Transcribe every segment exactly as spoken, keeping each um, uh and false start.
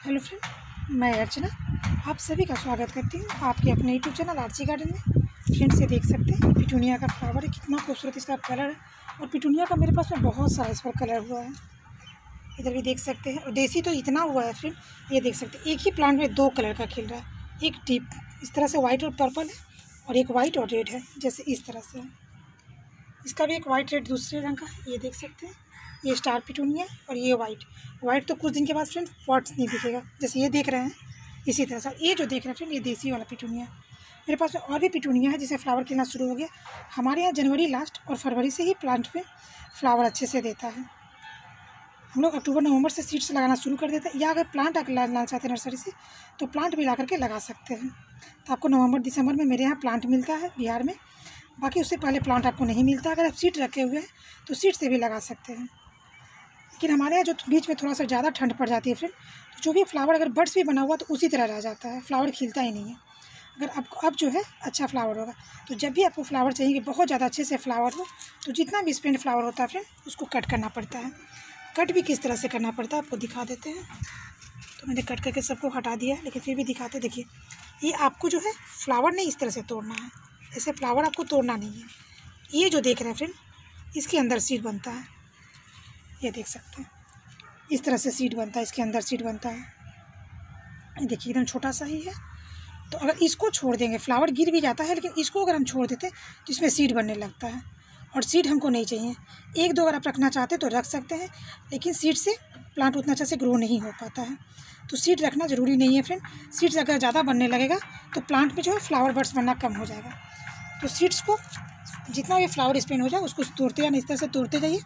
Hello friend, मैं अर्चना आप सभी का स्वागत करती हूँ आपके अपने यूट्यूब चैनल आरसी गार्डन में। फ्रेंड्स, ये देख सकते हैं पिटूनिया का फ्लावर है, कितना खूबसूरत इसका कलर है। और पिटूनिया का मेरे पास में बहुत सारा इस पर कलर हुआ है, इधर भी देख सकते हैं। और देसी तो इतना हुआ है फ्रेंड, ये देख सकते हैं एक ही प्लांट में दो कलर का खिल रहा है। एक डीप इस तरह से वाइट और पर्पल है, और एक वाइट और रेड है, जैसे इस तरह से। इसका भी एक वाइट रेड दूसरे रंग का है, ये देख सकते हैं। ये स्टार पिटूनिया और ये वाइट वाइट तो कुछ दिन के बाद फ्रेंड पॉट्स नहीं दिखेगा, जैसे ये देख रहे हैं इसी तरह से। ये जो देख रहे हैं फ्रेंड, ये देसी वाला पिटूनिया। मेरे पास और भी पिटूनिया है जिसे फ्लावर खिलना शुरू हो गया। हमारे यहाँ जनवरी लास्ट और फरवरी से ही प्लांट पे फ्लावर अच्छे से देता है। हम लोग अक्टूबर नवंबर से सीड्स लगाना शुरू कर देते हैं, या अगर प्लांट आकर लाना चाहते हैं नर्सरी से तो प्लांट भी ला करके लगा सकते हैं। तो आपको नवंबर दिसंबर में मेरे यहाँ प्लांट मिलता है बिहार में, बाकी उससे पहले प्लांट आपको नहीं मिलता। अगर आप सीड रखे हुए हैं तो सीड से भी लगा सकते हैं। लेकिन हमारे यहाँ जो बीच में थोड़ा सा ज़्यादा ठंड पड़ जाती है फ्रेंड, तो जो भी फ्लावर अगर बड्स भी बना हुआ तो उसी तरह रह जाता है, फ्लावर खिलता ही नहीं है। अगर आपको अब जो है अच्छा फ्लावर होगा, तो जब भी आपको फ्लावर चाहिए कि बहुत ज़्यादा अच्छे से फ्लावर हो, तो जितना भी स्पेंड फ्लावर होता है फ्रेंड उसको कट करना पड़ता है। कट भी किस तरह से करना पड़ता है आपको दिखा देते हैं। तो मैंने कट करके सबको हटा दिया है, लेकिन फिर भी दिखाते। देखिए, ये आपको जो है फ्लावर नहीं इस तरह से तोड़ना है, ऐसे फ्लावर आपको तोड़ना नहीं है। ये जो देख रहे हैं फ्रेंड, इसके अंदर सीड बनता है, ये देख सकते हैं इस तरह से सीड बनता है, इसके अंदर सीड बनता है। ये देखिए एकदम छोटा सा ही है। तो अगर इसको छोड़ देंगे, फ्लावर गिर भी जाता है, लेकिन इसको अगर हम छोड़ देते हैं तो इसमें सीड बनने लगता है, और सीड हमको नहीं चाहिए। एक दो अगर आप रखना चाहते हैं तो रख सकते हैं, लेकिन सीड से प्लांट उतना अच्छा से ग्रो नहीं हो पाता है। तो सीड रखना ज़रूरी नहीं है फ्रेंड। सीड्स अगर ज़्यादा बनने लगेगा तो प्लांट में जो है फ्लावर बड्स बनना कम हो जाएगा। तो सीड्स को जितना भी फ्लावर स्पेन हो जाए उसको तोड़ते जाए, इस तरह से तोड़ते जाइए।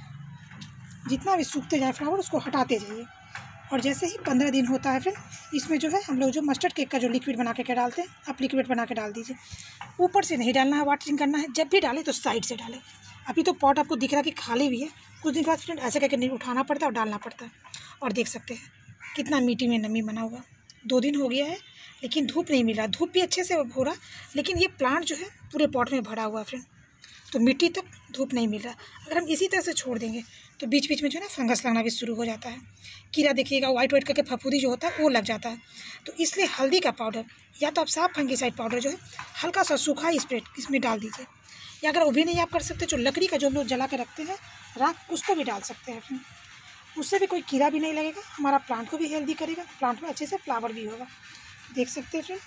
जितना भी सूखते जाए फ्लावर उसको हटाते जाइए। और जैसे ही पंद्रह दिन होता है फ्रेंड, इसमें जो है हम लोग जो मस्टर्ड केक का जो लिक्विड बना के क्या डालते हैं, आप लिक्विड बना के डाल दीजिए। ऊपर से नहीं डालना है, वाटरिंग करना है। जब भी डालें तो साइड से डालें। अभी तो पॉट आपको दिख रहा है कि खाली भी है, कुछ दिन बाद फ्रेंड ऐसे करके नहीं उठाना पड़ता और डालना पड़ता है। और देख सकते हैं कितना मिट्टी में नमी बना हुआ। दो दिन हो गया है लेकिन धूप नहीं मिला, धूप भी अच्छे से हो रहा, लेकिन ये प्लांट जो है पूरे पॉट में भरा हुआ है फ्रेंड, तो मिट्टी तक धूप नहीं मिल रहा। अगर हम इसी तरह से छोड़ देंगे तो बीच बीच में जो है ना फंगस लगना भी शुरू हो जाता है। कीड़ा देखिएगा वाइट वाइट करके फफूंदी जो होता है वो लग जाता है। तो इसलिए हल्दी का पाउडर या तो आप साफ फंगीसाइड पाउडर जो है हल्का सा सूखा स्प्रे इसमें डाल दीजिए, या अगर वो भी नहीं आप कर सकते, जो लकड़ी का जो हम लोग जला के रखते हैं राख, उसको भी डाल सकते हैं। उससे भी कोई कीड़ा भी नहीं लगेगा, हमारा प्लांट को भी हेल्दी करेगा, प्लांट में अच्छे से फ्लावर भी होगा। देख सकते हैं फ्रेंड।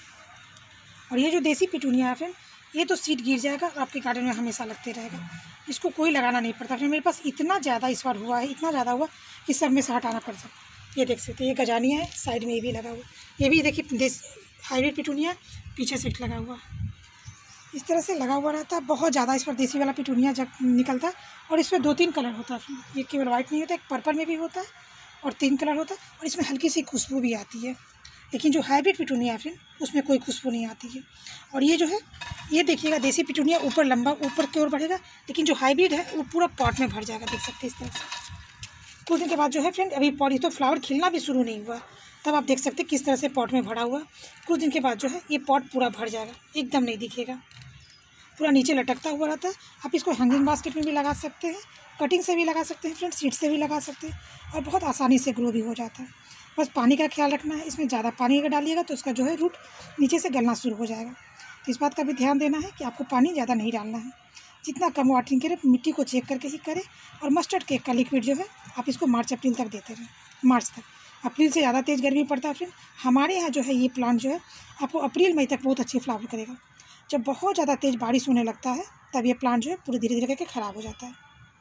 और ये जो देसी पिटूनिया है फ्रेंड, ये तो सीड गिर जाएगा और आपके गार्डन में हमेशा लगते रहेगा, इसको कोई लगाना नहीं पड़ता। फिर मेरे पास इतना ज़्यादा इस बार हुआ है, इतना ज़्यादा हुआ कि सब में से हटाना पड़ सकता। ये देख सकते हैं, ये गजानिया है, साइड में ये भी लगा हुआ। ये भी देखिए देसी हाइब्रिड पिटूनिया पीछे से लगा हुआ, इस तरह से लगा हुआ रहता है। बहुत ज़्यादा इस पर देसी वाला पिटूनिया जब निकलता है, और इसमें दो तीन कलर होता है। ये केवल वाइट नहीं होता, एक पर्पल में भी होता है और तीन कलर होता है, और इसमें हल्की सी खुशबू भी आती है। लेकिन जो हाइब्रिड पिटूनिया है फ्रेंड, उसमें कोई खुशबू नहीं आती है। और ये जो है, ये देखिएगा देसी पिटूनिया ऊपर लंबा ऊपर की ओर बढ़ेगा, लेकिन जो हाइब्रिड है वो पूरा पॉट में भर जाएगा। देख सकते हैं इस तरह से। कुछ दिन के बाद जो है फ्रेंड, अभी पॉट तो फ्लावर खिलना भी शुरू नहीं हुआ, तब आप देख सकते हैं किस तरह से पॉट में भरा हुआ। कुछ दिन के बाद जो है ये पॉट पूरा भर जाएगा, एकदम नहीं दिखेगा, पूरा नीचे लटकता हुआ रहता है। आप इसको हैंगिंग बास्केट में भी लगा सकते हैं, कटिंग से भी लगा सकते हैं फ्रेंड, सीड से भी लगा सकते हैं, और बहुत आसानी से ग्रो भी हो जाता है। बस पानी का ख्याल रखना है, इसमें ज़्यादा पानी अगर डालिएगा तो उसका जो है रूट नीचे से गलना शुरू हो जाएगा। तो इस बात का भी ध्यान देना है कि आपको पानी ज़्यादा नहीं डालना है, जितना कम वाटरिंग करें, मिट्टी को चेक करके ही करें। और मस्टर्ड केक का लिक्विड जो है आप इसको मार्च अप्रैल तक देते रहें, मार्च तक। अप्रैल से ज़्यादा तेज़ गर्मी पड़ता है फ्रेंड। हमारे यहाँ जो है ये प्लांट जो है आपको अप्रैल मई तक बहुत अच्छी फ्लावर करेगा। जब बहुत ज़्यादा तेज़ बारिश होने लगता है तब ये प्लांट जो है पूरे धीरे धीरे करके ख़राब हो जाता है।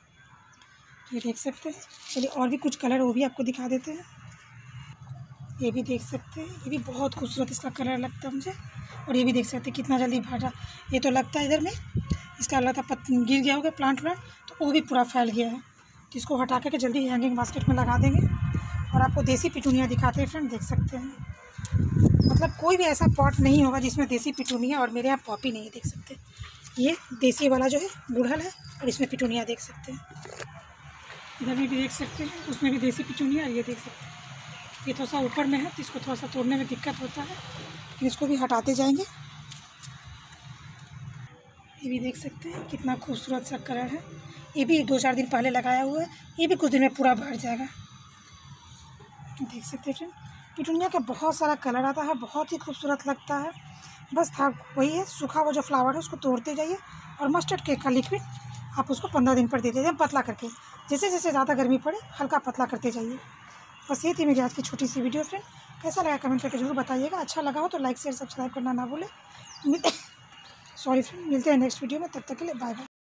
ये देख सकते हैं। चलिए और भी कुछ कलर वो भी आपको दिखा देते हैं। ये भी देख सकते हैं, ये भी बहुत खूबसूरत इसका कलर लगता है मुझे। और ये भी देख सकते हैं कितना जल्दी भरा। ये तो लगता है इधर में इसका लगता है पत्ती गिर गया होगा प्लांट व्लांट, तो वो भी पूरा फैल गया है। तो इसको हटा करके जल्दी हैंगिंग बास्केट में लगा देंगे। और आपको देसी पिटूनिया दिखाते हैं फ्रेंड, देख सकते हैं। मतलब कोई भी ऐसा पॉट नहीं होगा जिसमें देसी पिटूनिया, और मेरे यहाँ पॉपी नहीं है, देख सकते हैं। ये देसी वाला जो है गुड़हल है, और इसमें पिटूनिया देख सकते हैं। इधर भी देख सकते हैं, उसमें भी देसी पिटूनिया, ये देख सकते हैं। ये थोड़ा सा ऊपर में है तो इसको थोड़ा सा तोड़ने में दिक्कत होता है, लेकिन इसको भी हटाते जाएंगे। ये भी देख सकते हैं कितना खूबसूरत सा कलर है। ये भी दो चार दिन पहले लगाया हुआ है, ये भी कुछ दिन में पूरा भर जाएगा। देख सकते हैं फ्रेंड, पिटूनिया का बहुत सारा कलर आता है, बहुत ही खूबसूरत लगता है। बस था वही है, सूखा हुआ जो फ्लावर है उसको तोड़ते जाइए और मस्टर्ड केक का लिक्विड आप उसको पंद्रह दिन पर दे दीजिए पतला करके, जैसे जैसे ज़्यादा गर्मी पड़े हल्का पतला करते जाइए। बस ये थी मेरी आज की छोटी सी वीडियो फ्रेंड। कैसा लगा कमेंट करके जरूर बताइएगा। अच्छा लगा हो तो लाइक शेयर सब्सक्राइब करना ना भूलें। सॉरी फ्रेंड, मिलते हैं नेक्स्ट वीडियो में, तब तक के लिए बाय बाय।